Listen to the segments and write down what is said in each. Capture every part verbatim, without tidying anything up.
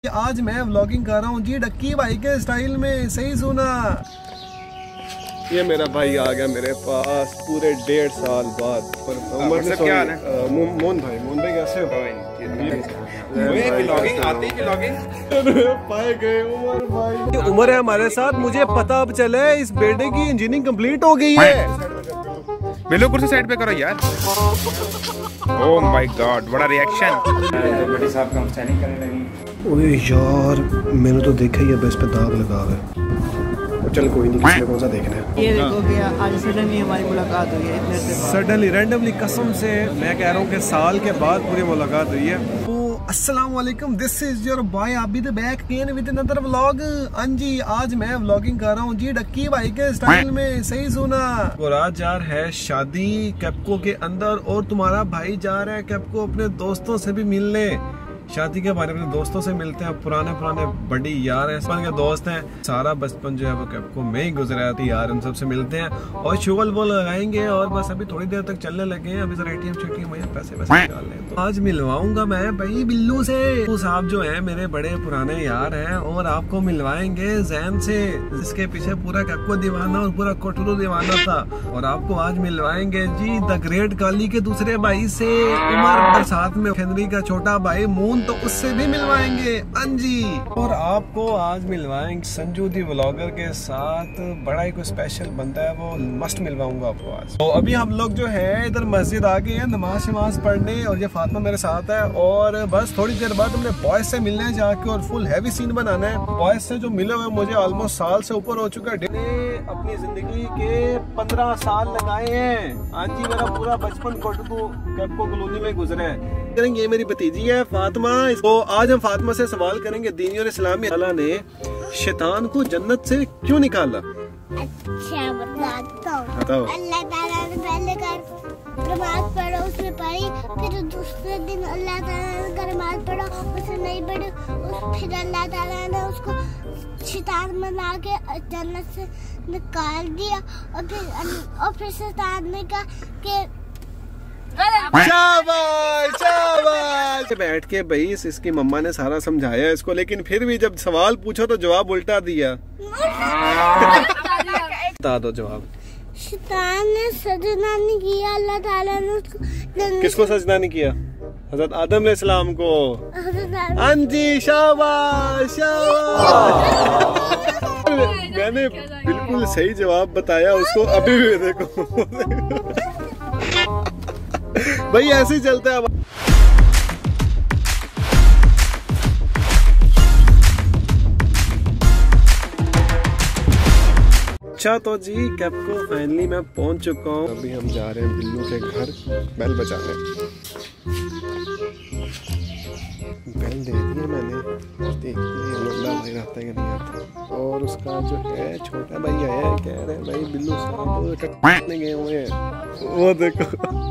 आज मैं व्लॉगिंग कर रहा हूँ जी डक्की भाई के स्टाइल में। सही सुना, ये मेरा भाई आ गया मेरे पास पूरे डेढ़ साल बाद। पर उमर ने क्या हाल है? मोहन भाई, मोहन भाई कैसे हो? व्लॉगिंग आती है, व्लॉगिंग पाए गए उमर भाई। उमर है हमारे साथ। मुझे पता अब चले इस बेटे की इंजीनियरिंग कंप्लीट हो गई है। बिल्कुल कुर्सी साइड पे करो यार। ओह माय गॉड, बड़ा रिएक्शन। बड़ी साहब का स्टैंडिंग करने लगी। ओए यार मैंने तो देखा ही है, बस पे दाग लगा है। चल कोई नहीं, किसने कौन सा देखना है। ये देखो भैया, आज सडनली हमारी मुलाकात हुई है। इतने से सडनली रैंडमली, कसम से मैं कह रहा हूँ कि साल के बाद पूरी मुलाकात हुई है। अस्सलाम वालेकुम, this is your boy Abid the back again with another vlog. हाँ जी, आज मैं व्लॉगिंग कर रहा हूँ जी डक्की भाई के स्टाइल में। सही सुना, और आज यार है शादी कैप्को के अंदर और तुम्हारा भाई जा रहा है कैप्को अपने दोस्तों से भी मिलने। शादी के बारे में दोस्तों से मिलते हैं, पुराने पुराने बड़ी यार हैं, बचपन के दोस्त हैं। सारा बचपन जो है वो कैप्को में ही गुजरा थी यार। उन सबसे मिलते हैं और शुगल वो लगाएंगे और बस अभी थोड़ी देर तक चलने लगे हैं। अभी जरा एटीएम शेटीएम में पैसे पैसे निकाल लें। तो आज मिलवाऊंगा मैं भाई बिल्लू से। वो साहब जो है मेरे बड़े पुराने यार हैं और आपको मिलवाएंगे जैन से, जिसके पीछे पूरा कैप्को दीवाना और पूरा कोटरू दीवाना था। और आपको आज मिलवाएंगे जी द ग्रेट काली के दूसरे भाई से, उमर, साथ में हेनरी का छोटा भाई मून, तो उससे भी मिलवाएंगे। अंजी, और आपको आज मिलवाएंगे संजू दी व्लॉगर के साथ। बड़ा ही कोई स्पेशल बंदा है वो, मस्त मिलवाऊंगा आपको आज। तो अभी हम लोग जो है इधर मस्जिद आ गए हैं नमाज शमाज पढ़ने, और ये फातिमा मेरे साथ है। और बस थोड़ी देर बाद हमने बॉयज से मिलने जाके और फुल हैवी सीन बनाना है। बॉयज से जो मिले हुए मुझे ऑलमोस्ट साल से ऊपर हो चुका है। अपनी जिंदगी के पंद्रह साल लगाए हैं। आज जी मेरा पूरा बचपन कोटको कैप्को कॉलोनी में गुजरा है। ये मेरी भतीजी है फातिमा। तो आज हम फातिमा से सवाल करेंगे, दीनी और इस्लामी अल्लाह ने शैतान को जन्नत से क्यों निकाला? अच्छा बताता हूँ। बताओ। अल्लाह ताला ने पहले कर नमाज पढ़ो, उसने पढ़ी, फिर दूसरे दिन अल्लाह ताला ने नमाज पढ़ा, उसने नहीं पढ़ी, फिर अल्लाह ताला ने उसको शैतान बना के जन्नत से निकाल दिया। और फिर और फिर शैतान ने कहा कि शाबाश शाबाश। बैठ के भाई इसकी मम्मा ने सारा समझाया इसको, लेकिन फिर भी जब सवाल पूछो तो जवाब उल्टा दिया। बता दो जवाब। शैतान ने सजदा नहीं किया, अल्लाह ताला ने उसको। किसको सजदा नहीं किया? हज़रत आदम अलैहिस्सलाम को। अंजी शाबाश शाबाश। मैंने बिल्कुल सही जवाब बताया उसको। अभी भी देखो भाई ऐसे ही चलता है। अच्छा तो जी कैप्को फाइनली मैं पहुंच चुका हूँ। अभी हम जा रहे हैं बिल्लू के घर बेल बजाने। बेल दे दी है मैंने, देखते हैं लोला भाई आता है कि नहीं आता। और उसका जो है छोटा भाई आया है, कह रहे हैं भाई बिल्लू साहब कटने गए हुए हैं। वो देखो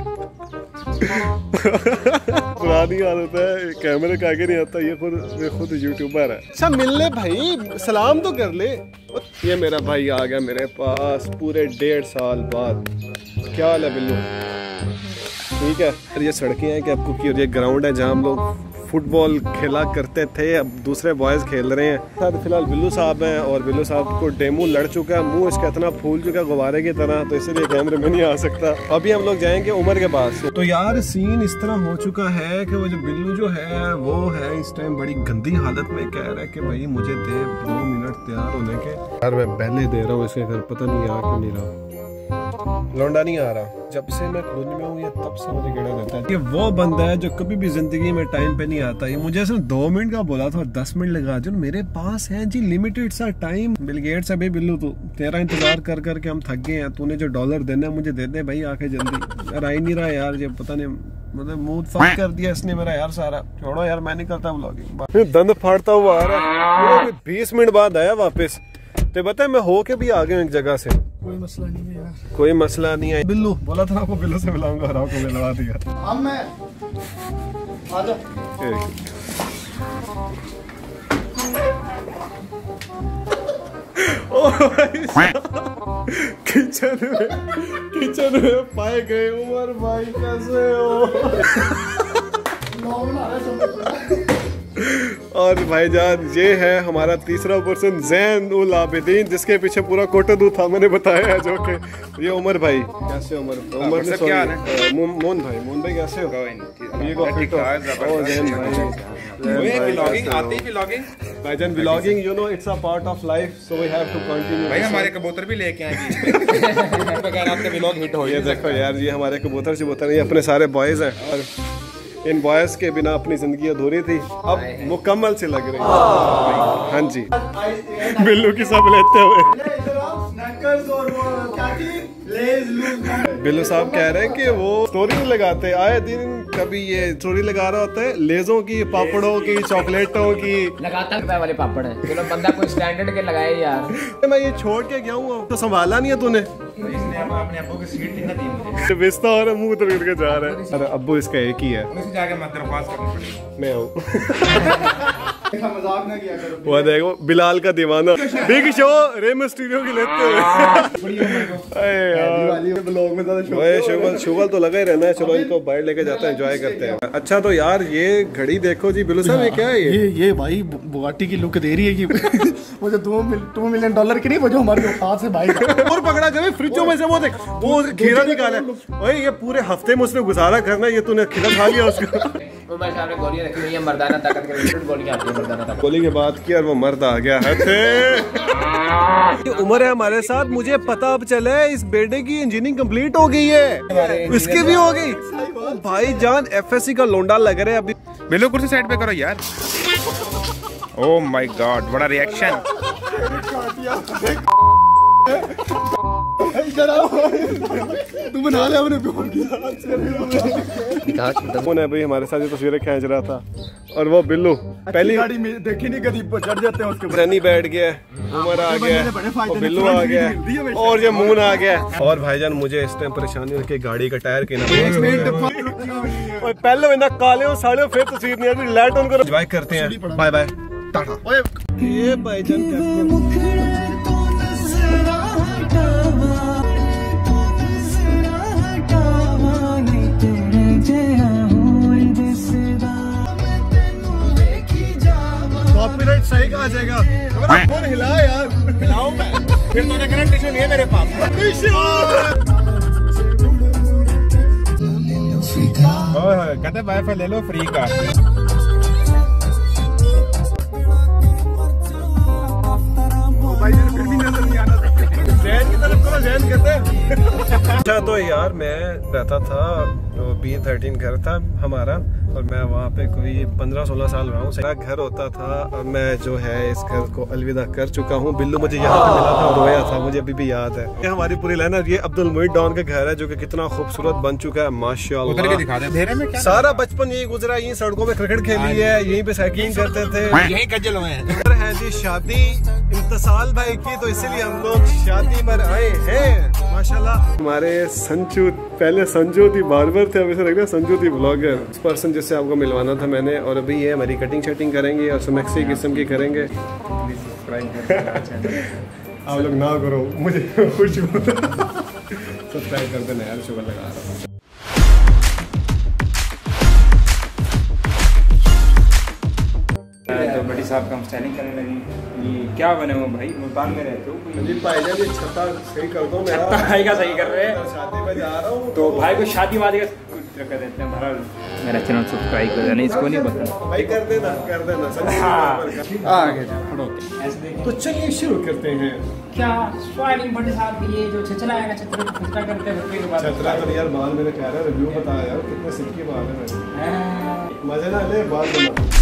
पुरानी आदत है, कैमरे का आगे नहीं आता। ये खुद ये खुद यूट्यूबर है। अच्छा मिलने भाई, सलाम तो कर ले। ये मेरा भाई आ गया मेरे पास पूरे डेढ़ साल बाद। क्या हाल है बिल्लू? ठीक है। ये सड़कें हैं कि आपको की, और ये ग्राउंड है जहाँ हम लोग फुटबॉल खेला करते थे। अब दूसरे बॉयज खेल रहे हैं। फिलहाल बिल्लू साहब हैं और बिल्लू साहब को डेमू लड़ चुका है, मुंह इसका इतना फूल चुका है गुब्बारे की तरह, तो इसलिए कैमरे में नहीं आ सकता। अभी हम लोग जाएंगे उमर के पास। तो यार सीन इस तरह हो चुका है कि वो जो बिल्लू जो है वो है इस टाइम बड़ी गंदी हालत में। कह रहा है कि भाई मुझे दे दो मिनट तैयार होने के। यार मैं पहले दे रहा हूँ इसके घर, पता नहीं आ क्यों नहीं रहा। लौंडा नहीं आ रहा। जब से मैं कॉलोनी में हूँ ये तब से मुझे गेड़ा देता है। ये वो बंदा है जो कभी भी जिंदगी में टाइम पे नहीं आता। ये मुझे सिर्फ दो मिनट का बोला था और दस मिनट लगा। जो मेरे पास है जी लिमिटेड सा टाइम। बिल गेट्स अभी बिल्लू तू तेरा इंतजार कर करके हम थक गए हैं। तूने जो डॉलर देना है मुझे दे दे भाई आके जल्दी। यार आ ही नहीं रहा यार, ये पता नहीं मतलब मूड फक कर दिया इसने मेरा यार सारा। छोड़ो यार मैं नहीं करता व्लॉगिंग। दंद फाड़ता हुआ आ रहा है। बीस मिनट बाद आया वापस। तो बता मैं हो के भी आ गया एक जगह से। कोई मसला नहीं है यार, कोई मसला नहीं है। बिल्लू बोला था आपको, बिल्लू से मिलाऊंगा और आपको मिलवा दिया। हम मैं आजा। किचन में किचन में पाए गए उमर भाई, कैसे हो? और भाईजान ये है हमारा तीसरा पर्सन ज़ैन उल आबिदीन, जिसके पीछे पूरा कोटदू था मैंने बताया है, जो कि ये उमर भाई। कैसे उमर? उमर ने क्या है? मोहन भाई, मोहन भाई कैसे हो? ये को फिट हो ज़ैन भाई। व्लॉगिंग आती है, व्लॉगिंग भाईजान vlogging you know it's a part of life, so we have to continue. भाई हमारे कबूतर भी लेके आएंगे बगैर आपके व्लॉग हिट हो। ये देखो यार, ये हमारे कबूतर शबूतर ये अपने सारे बॉयज हैं, और इन बॉयज के बिना अपनी जिंदगी अधूरी थी, अब मुकम्मल से लग रही है। हाँ जी, बिल्लू की सब लेते हुए। बिल्लू साहब कह रहे हैं कि वो स्टोरी नहीं लगाते, आए दिन कभी ये स्टोरी लगा रहा होता है लेजों की, पापड़ों की, चॉकलेटों की। लगाता रुपए वाले पापड़ है, चलो बंदा कोई स्टैंडर्ड के लगाए यार। मैं ये छोड़ के गया हूँ तो संभाला नहीं है तूने। इसने अपने अब्बू की सीट नहीं दी मुझे। बिस्ता और मुंह तो के जा रहा है। अरे अब्बू इसका एक ही है। उनसे जाके मत दरख्वास्त करनी पड़ी। मैं हूँ। मजाक ना किया करो। वो देखो बिलाल का दीवाना, बिग शो रे मिस्टीरियो की लेते हुए। ब्लॉग में शुगल शुगल तो लगा ही रहना है। चलो इनको बाहर लेके जाते हैं, एंजॉय करते हैं। अच्छा तो यार ये घड़ी देखो जी बिल्लू साहब, ये क्या है? ये ये भाई बुगाटी की लुक दे रही है कि मुझे दो टू मिलियन डॉलर की नहीं, वो जो हमारे हाथ से भाई और पकड़ा गया फ्रिजों में से। वो देख वो खीरा निकाला, ओए ये पूरे हफ्ते में उसने गुजारा करना, ये तूने खीरा खा लिया उसको। वो मेरे सामने गोलियां रखी हुई है, मर्दाना ताकत के लिए गोलियां आती है, मर्दाना ताकत। गोली की बात की और वो मर्द आ गया है। उम्र है हमारे साथ, मुझे पता अब चला इस बेटे की इंजीनियरिंग कंप्लीट हो गई है, इसकी भी हो गई। भाई जान एफएससी का लोंडा लग रहा है अभी। बिल्कुल कुर्सी साइड पे करो यार। ओह माय गॉड, बड़ा रिएक्शन। तू बना ले अपने ने भाई हमारे साथ ये तस्वीरें खींच रहा था, और वो बिल्लू पहली गाड़ी में देखी नहीं, कभी चढ़ जाते हैं उसके ऊपर। बैठ गया, उमर आ गया, बिल्लू आ गया, और ये मून आ गया। और भाईजान मुझे इस टाइम परेशानी है कि गाड़ी का टायर के ना पहले ना काले साड़े फिर तस्वीर नहीं आती। लाइट ऑन करो, एंजॉय करते हैं। Bye bye, tata. ये भाईजान कॉपीराइट सही कहा जाएगा। फोन हिला यार, हिलाऊं मैं फिर तूने कहना टिश्यू नहीं है मेरे पास। कहते वाईफाई ले लो फ्री का। फिर भी नजर नहीं आना जैन की तरफ को जैन कहते हैं। अच्छा तो यार मैं रहता था बी थर्टीन घर था हमारा, और मैं वहाँ पे कोई पंद्रह सोलह साल रहा हूँ। मेरा घर होता था, और मैं जो है इस घर को अलविदा कर चुका हूँ। बिल्लू मुझे यहाँ पे मिला था और रोया था, मुझे अभी भी याद है। ये हमारी पूरी लाइन है। ये अब्दुल मुईद डॉन का घर है, जो कि कितना खूबसूरत बन चुका है माशाल्लाह। सारा बचपन यही गुजरा, यही सड़कों में क्रिकेट खेली है, यहीं पे साइकिलिंग करते थे, यही कजल हुए हैं। है जी शादी इंतसाल भाई की, तो इसीलिए हम लोग शादी पर आए हैं माशाल्लाह। हमारे संजू, पहले संजू थी बार्बर थे, अब इसे लग रहा है संजू थी ब्लॉगर। इस पर्सन जिससे आपको मिलवाना था मैंने, और अभी ये हमारी कटिंग शटिंग करेंगे और सुनक्सी किस्म की करेंगे। आप लोग ना करो, मुझे कुछ सब्सक्राइब कर देना यार, शुगर लगा रहा हूँ। तो बड़ी साहब का हम स्टाइलिंग करने लगे। ये क्या बने हो भाई, मुल्तान में रहते हो? जी भाईजान ये छत्ता सही कर दो मेरा। छत्ता भाई का सही कर रहे हैं, शादी में जा रहा हूँ तो भाई को शादी वादी का कुछ कर देते हैं। भरा मेरा चैनल सब्सक्राइब कर देना, इसको नहीं पता भाई, कर देना कर देना। हाँ आगे जा, तो चलिए शुरू करते हैं। क्या स्वागत बड़े साहब, ये जो छचला है ना, छतरे को खुदका करते हैं के बाद छतरा तो यार बाल मेरे कह रहा है, रिव्यू बता यार कितने सिल्की बाल है मेरे। मजे ना ले बाल बना।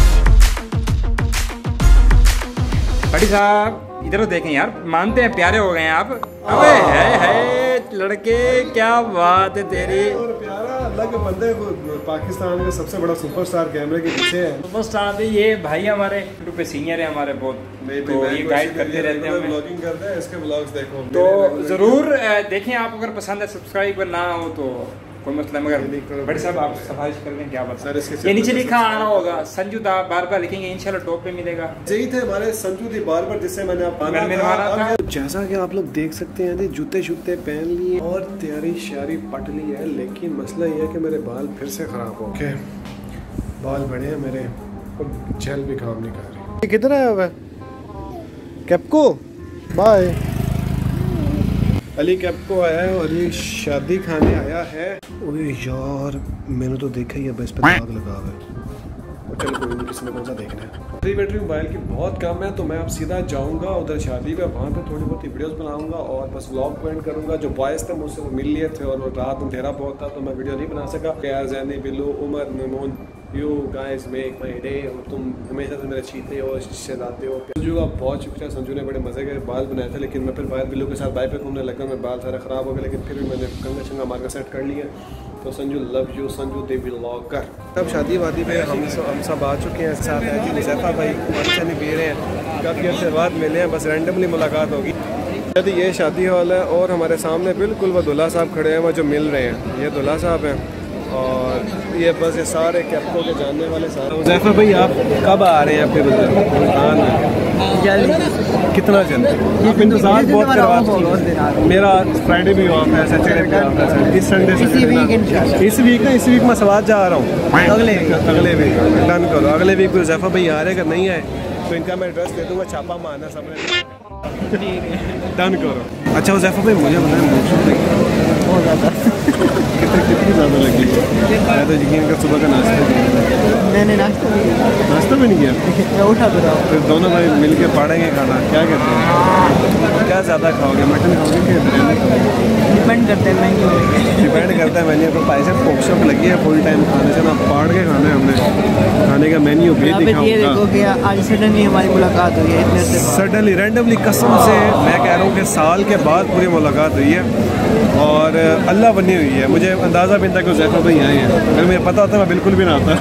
बड़ी साहब इधर देखें यार, मानते हैं प्यारे हो गए हैं आप। अबे है है लड़के, क्या बात है तेरी। और प्यारा अलग बंदे को पाकिस्तान का सबसे बड़ा सुपरस्टार कैमरे के पीछे है। सुपरस्टार भी ये भाई हमारे ग्रुप पे सीनियर है हमारे बहुत, तो ये गाइड करते रहते हैं, ब्लॉगिंग करते हैं, इसके ब्लॉग्स देखो तो जरूर देखें। आप अगर पसंद है, सब्सक्राइब ना हो तो कोई मसला, मगर बड़े साहब आप सिफारिश कर दें, क्या बता। ये नीचे लिखा आ रहा होगा संजू दा बार बार लिखेंगे, इंशाल्लाह टॉप पे मिलेगा। यही थे हमारे संजू दी बार बार, जिससे मैंने आप था। जैसा कि आप लोग देख सकते हैं, जूते शूते पहन लिए और तैयारी शारी पट ली है, लेकिन मसला ये है कि मेरे बाल फिर से खराब हो गए। बाल बड़े हैं मेरे, जेल भी काम नहीं कर रही। ये किधर आया हुआ है? कैप्को बाय। अली कैप्को आया है और ये शादी खाने आया है। ओए यार मैंने तो देखा ही है, बस पे दाग लगा हुआ है। चल कोई नहीं, किसी ने कौन सा देखना है। मेरी बैटरी मोबाइल की बहुत कम है तो मैं अब सीधा जाऊंगा उधर शादी पे, वहाँ पे थोड़ी बहुत वीडियोस बनाऊंगा और बस व्लॉग को एंड करूंगा। जो बॉयज़ थे मुझसे वो मिल लिए थे और वो रात अंधेरा बहुत था तो मैं वीडियो नहीं बना सका। प्यार Jaini Billu Umar Memon you guys make my day, और तुम हमेशा से मेरे चीते हो शहजाते हो। संजू का बहुत शुक्रिया, संजू ने बड़े मज़े के बाल बनाए थे लेकिन मैं फिर बाहर बिल्लू के साथ बाइक पे घूमने लगा, मैं बाल सारा ख़राब हो गया लेकिन फिर भी मैंने कंगा शंगा मार कर सेट कर लिया। तो Sanju love you Sanju the vlogger. तब शादी वादी पे हम सब हम सब आ चुके हैं। साथ हैं जी मुज़फ़्फ़ा भाई, अच्छा नहीं पी रहे हैं, काफ़ी अर्से बाद मिले हैं, बस रैंडमली मुलाकात होगी। यदि ये शादी हॉल है और हमारे सामने बिल्कुल वो दूल्हा साहब खड़े हैं, वो जो मिल रहे हैं, ये दूल्हा साहब हैं और ये बस ये सारे कैप्को के जानने वाले सारे। मुज़फ़्फ़ा भाई आप कब आ रहे हैं आपके मुल्तान में? कितना जल्दी? आप इंतजार बहुत करवाते हैं। मेरा फ्राइडे भी ऑफ है, सैटरडे भी ऑफ है, इस संडे से इस वीक ना इस वीक मैं सवाल जा रहा हूँ, अगले अगले वीक डन करो। अगले वीक मुज़फ़्फ़ा भाई आ रहे, अगर नहीं आए तो इनका मैं एड्रेस दे दूँगा, छापा मारना सबने, डन करो। अच्छा मुज़फ़्फ़ा भाई मुझे बताएं बहुत ज़्यादा कितनी कितनी ज़्यादा लगी? मैं तो यकीन कर सुबह का नाश्ता किया। मैंने नाश्ता नहीं नाश्ता भी नहीं किया? मैं उठा तो रहा हूँ। फिर दोनों भाई मिल के फाड़ेंगे खाना, क्या कहते हैं? क्या ज़्यादा खाओगे, मटन खाओगे कि बिरयानी खाओगे? डिपेंड करता है मेन्यू डिपेंड करता है मेन्यू पर। पैसे फोक शॉप लगी है फुल टाइम खाने से ना, फाड़ के खाना है हमने। खाने का मेन्यू भी दिखाऊंगा। आज सडनली हमारी मुलाकात हुई है, इतने से सडनली रैंडमली कसम से मैं कह रहा हूँ कि साल के बाद पूरी मुलाकात हुई है और अल्लाह बनी हुई है। मुझे अंदाज़ा भी नहीं था कि मुज़फ़्फ़ा भाई आए हैं, अगर मुझे पता होता मैं बिल्कुल भी ना आता।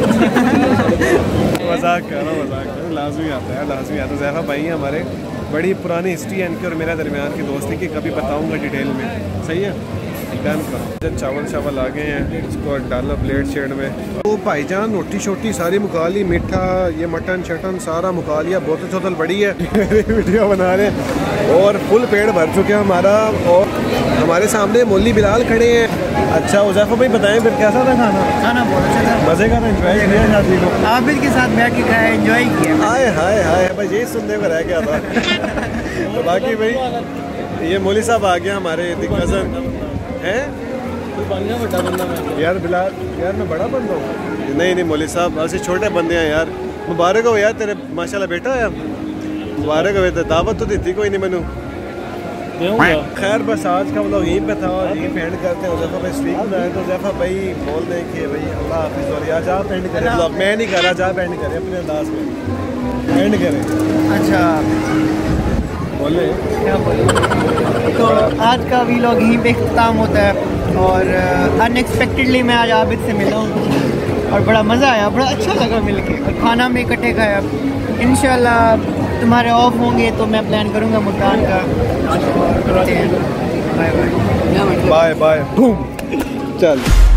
मजाक कर रहा हूँ, मजाक कर रहा हूँ, लाजमी आता है, लाजमी आता है। मुज़फ़्फ़ा भाई हैं हमारे, बड़ी पुरानी हिस्ट्री है इनकी और मेरे दरमियान की दोस्ती की, कभी बताऊँगा डिटेल में, सही है? डन करो। जब चावल चावल आ गए हैं इसको डालो प्लेट शेड में। तो भाईजान रोटी शोटी सारी मुका ली, मीठा ये मटन शटन सारा मुका लिया, बोतल चौतल बड़ी है। वीडियो बना रहे हैं और फुल पेट भर चुके हैं हमारा और हमारे सामने मौली बिलाल खड़े हैं। अच्छा मुज़फ़्फ़ा भाई बताएं फिर कैसा था खाना? खाना बहुत अच्छा था, मज़े का था, एंजॉय किया शादी को? आबिद के साथ बैठ के खाया, एंजॉय किया। हाय हाय हाय भाई यही सुनने को रह गया था। तो बाकी भाई ये मौली साहब आ गया हमारे कज़न हैं। बड़ा बंदा मैं यार बिलाल, यार मैं बड़ा बंदा हूँ। नहीं नहीं मौली साहब ऐसे छोटे बंदे हैं यार। मुबारक हो यार तेरे माशाल्लाह बेटा है, मुबारक हो। दावत तो दी थी कोई नहीं मैनू। खैर बस आज का व्लॉग यहीं पे था और यहीं पे एंड करते हैं। मुज़फ़्फ़ा भाई स्ट्रीक बनाए तो मुज़फ़्फ़ा भाई बोल दें कि भाई अल्लाह हाफ़िज़ और आज आप एंड करें व्लॉग। मैं नहीं कर रहा, आप एंड करें अपने अंदाज में एंड करें। अच्छा बोले क्या बोले? तो आज का व्लॉग यहीं पे इख्तिताम होता है और अनएक्सपेक्टेडली मैं आज आबिद से मिला हूँ और बड़ा मज़ा आया, बड़ा अच्छा लगा मिलके और खाना में इकट्ठे खाया। इंशाल्लाह तुम्हारे ऑफ होंगे तो मैं प्लान करूँगा मुल्तान का। Bye bye bye bye, boom चल।